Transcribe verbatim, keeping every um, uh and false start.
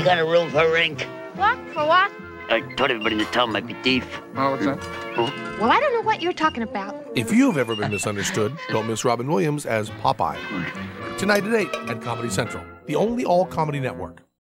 You got a room for ink? What? For what? I told everybody in the town might be thief. Oh, what's that? Oh. Well, I don't know what you're talking about. If you've ever been misunderstood, don't miss Robin Williams as Popeye. Tonight at eight at Comedy Central, the only all-comedy network.